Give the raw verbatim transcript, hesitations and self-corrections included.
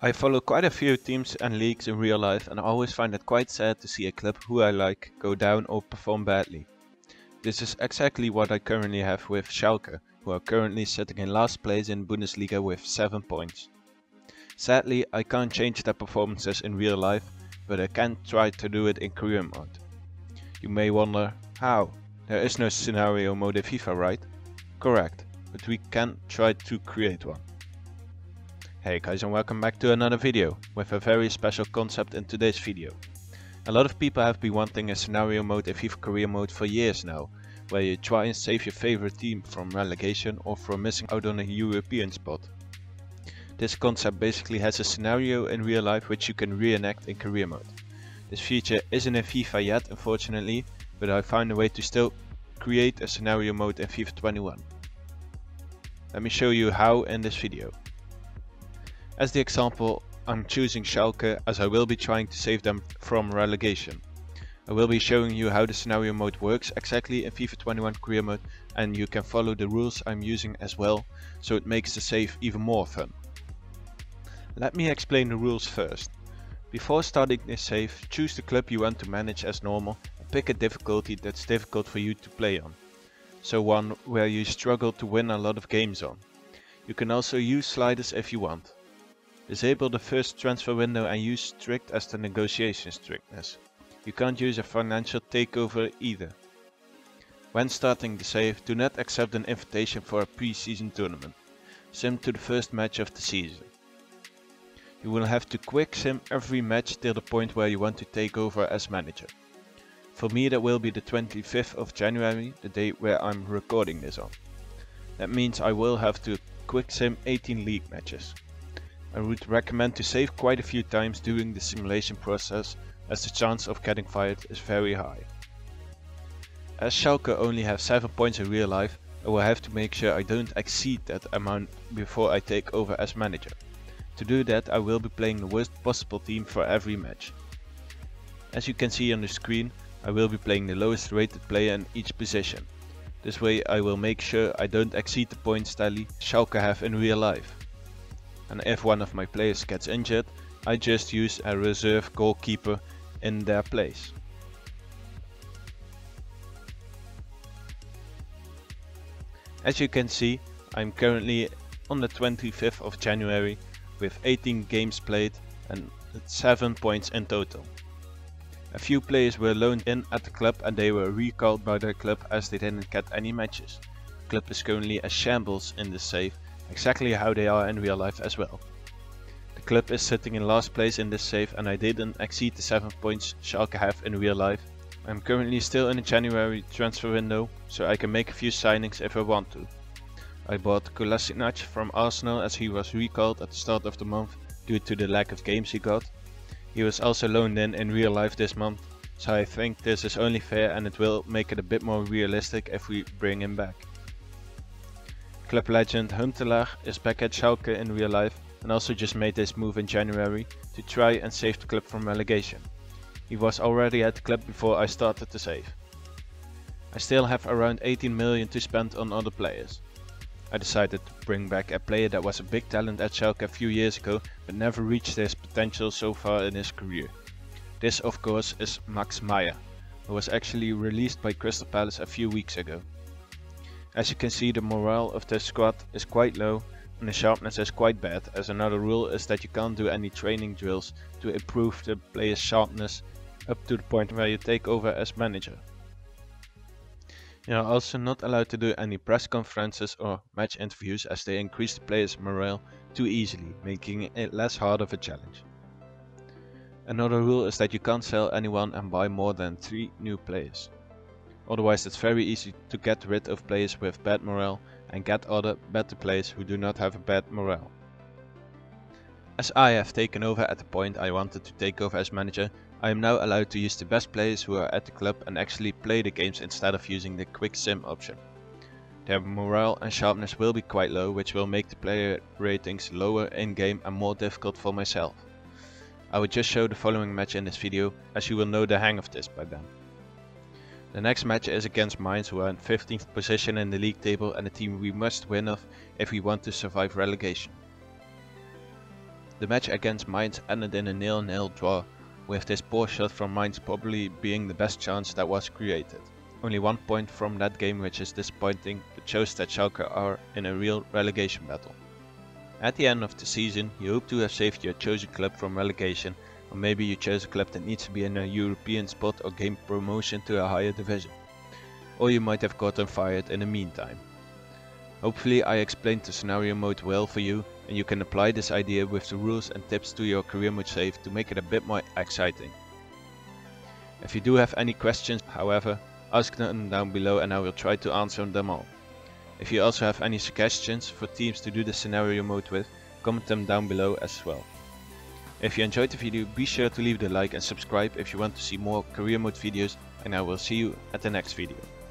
I follow quite a few teams and leagues in real life, and I always find it quite sad to see a club who I like go down or perform badly. This is exactly what I currently have with Schalke, who are currently sitting in last place in Bundesliga with seven points. Sadly, I can't change their performances in real life, but I can try to do it in career mode. You may wonder, how? There is no scenario mode in FIFA, right? Correct, but we can try to create one. Hey guys, and welcome back to another video with a very special concept in today's video. A lot of people have been wanting a scenario mode in FIFA career mode for years now, where you try and save your favorite team from relegation or from missing out on a European spot. This concept basically has a scenario in real life which you can reenact in career mode. This feature isn't in FIFA yet, unfortunately, but I found a way to still create a scenario mode in FIFA twenty-one. Let me show you how in this video. As the example, I'm choosing Schalke as I will be trying to save them from relegation. I will be showing you how the scenario mode works exactly in FIFA twenty-one career mode, and you can follow the rules I'm using as well, so it makes the save even more fun. Let me explain the rules first. Before starting this save, choose the club you want to manage as normal and pick a difficulty that's difficult for you to play on. So one where you struggle to win a lot of games on. You can also use sliders if you want. Disable the first transfer window and use strict as the negotiation strictness. You can't use a financial takeover either. When starting the save, do not accept an invitation for a pre-season tournament. Sim to the first match of the season. You will have to quick sim every match till the point where you want to take over as manager. For me that will be the twenty-fifth of January, the day where I'm recording this on. That means I will have to quick sim eighteen league matches. I would recommend to save quite a few times during the simulation process, as the chance of getting fired is very high. As Schalke only have seven points in real life, I will have to make sure I don't exceed that amount before I take over as manager. To do that, I will be playing the worst possible team for every match. As you can see on the screen, I will be playing the lowest rated player in each position. This way I will make sure I don't exceed the points tally Schalke have in real life. And if one of my players gets injured, I just use a reserve goalkeeper in their place. As you can see, I'm currently on the twenty-fifth of January with eighteen games played and seven points in total. A few players were loaned in at the club and they were recalled by their club as they didn't get any matches. The club is currently a shambles in this save, exactly how they are in real life as well. The club is sitting in last place in this save and I didn't exceed the seven points Schalke have in real life. I'm currently still in the January transfer window, so I can make a few signings if I want to. I bought Kolasinac from Arsenal as he was recalled at the start of the month due to the lack of games he got. He was also loaned in in real life this month, so I think this is only fair and it will make it a bit more realistic if we bring him back. Club legend Huntelaar is back at Schalke in real life and also just made this move in January to try and save the club from relegation. He was already at the club before I started the save. I still have around eighteen million to spend on other players. I decided to bring back a player that was a big talent at Schalke a few years ago but never reached his potential so far in his career. This of course is Max Meyer, who was actually released by Crystal Palace a few weeks ago. As you can see, the morale of the squad is quite low and the sharpness is quite bad, as another rule is that you can't do any training drills to improve the player's sharpness up to the point where you take over as manager. You are also not allowed to do any press conferences or match interviews as they increase the player's morale too easily, making it less hard of a challenge. Another rule is that you can't sell anyone and buy more than three new players. Otherwise it's very easy to get rid of players with bad morale and get other better players who do not have a bad morale. As I have taken over at the point I wanted to take over as manager, I am now allowed to use the best players who are at the club and actually play the games instead of using the quick sim option. Their morale and sharpness will be quite low, which will make the player ratings lower in game and more difficult for myself. I will just show the following match in this video, as you will know the hang of this by then. The next match is against Mainz, who are in fifteenth position in the league table and a team we must win of if we want to survive relegation. The match against Mainz ended in a nil nil draw, with this poor shot from Mainz probably being the best chance that was created. Only one point from that game, which is disappointing, but shows that Schalke are in a real relegation battle. At the end of the season, you hope to have saved your chosen club from relegation, or maybe you chose a club that needs to be in a European spot or gain promotion to a higher division. Or you might have gotten fired in the meantime. Hopefully I explained the scenario mode well for you, and you can apply this idea with the rules and tips to your career mode save to make it a bit more exciting. If you do have any questions, however, ask them down below and I will try to answer them all. If you also have any suggestions for teams to do the scenario mode with, comment them down below as well. If you enjoyed the video, be sure to leave the like and subscribe if you want to see more career mode videos, and I will see you at the next video.